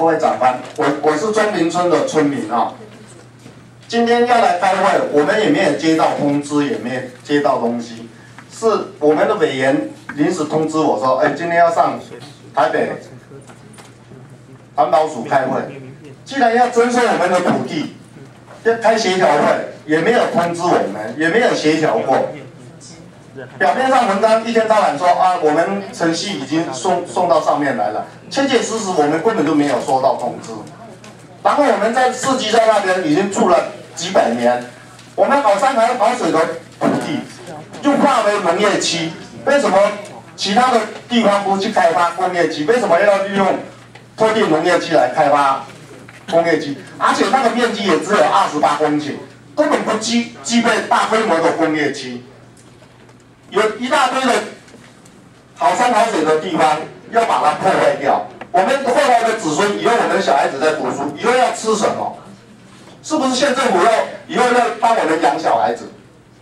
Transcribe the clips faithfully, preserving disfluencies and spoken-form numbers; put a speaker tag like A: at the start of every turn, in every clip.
A: 各位长官，我我是中林村的村民啊。今天要来开会，我们也没有接到通知，也没有接到东西，是我们的委员临时通知我说，哎，今天要上台北环保署开会，既然要征收我们的土地，要开协调会，也没有通知我们，也没有协调过。表面上文章一天到晚说啊，我们程序已经送送到上面来了，切切实实我们根本就没有收到通知。然后我们在四季在那边已经住了几百年，我们好山好好水的土地又划为农业区，为什么其他的地方不去开发工业区？为什么要利用特定农业区来开发工业区？而且那个面积也只有二十八公顷，根本不具具备大规模的工业区。有一大堆的好山好水的地方要把它破坏掉。我们后来的子孙，以后我们的小孩子在读书，以后要吃什么？是不是县政府要以后要帮我们养小孩子？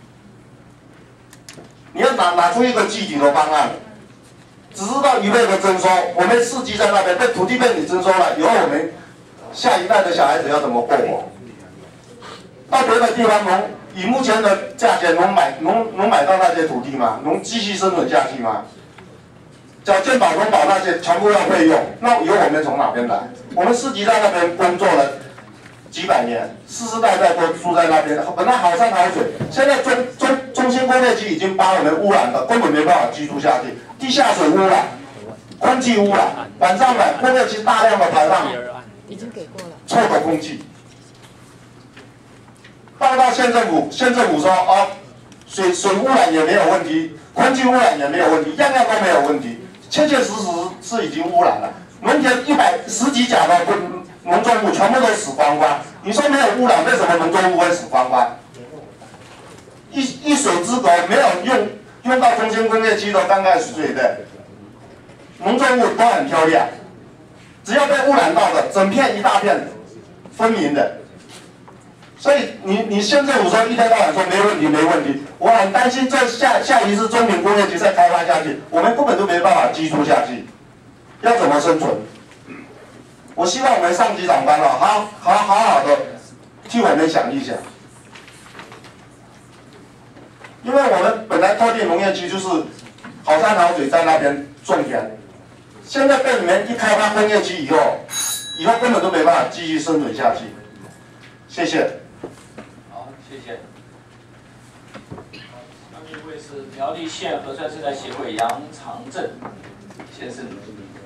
A: 你要拿拿出一个具体的方案，只知道一味的征收，我们市集在那边，被土地被你征收了，以后我们下一代的小孩子要怎么过活？到别的地方能以目前的价钱能买能能买到那些土地吗？能继续生存下去吗？缴健保、农保那些全部要费用，那以后我们从哪边来？我们市集在那边工作了几百年，世世代代都住在那边，本来好山好水，现在中中中心工业区已经把我们污染了，根本没办法居住下去。地下水污染、空气污染，晚上呢工业区大量的排放
B: 已经给过了
A: 臭的空气。报到县政府，县政府说哦，水水污染也没有问题，空气污染也没有问题，样样都没有问题，确确实实是已经污染了。农田一百十几甲的农作物全部都死光光，你说没有污染，为什么农作物会死光光？一一水之隔，没有用用到中心工业区的灌溉水的农作物都很漂亮，只要被污染到的，整片一大片分明的。所以你你县政府说一天到晚说没问题没问题，我很担心这下下一次中品工业区再开发下去，我们根本就没办法居住下去，要怎么生存？我希望我们上级长官啊，好好好好的替我们想一想，因为我们本来特定农业区就是好山好水在那边种田，现在被你们一开发工业区以后，以后根本都没办法继续生存下去。谢谢。
C: 好，谢谢。下面一位是苗栗县核酸生态协会杨长正先生。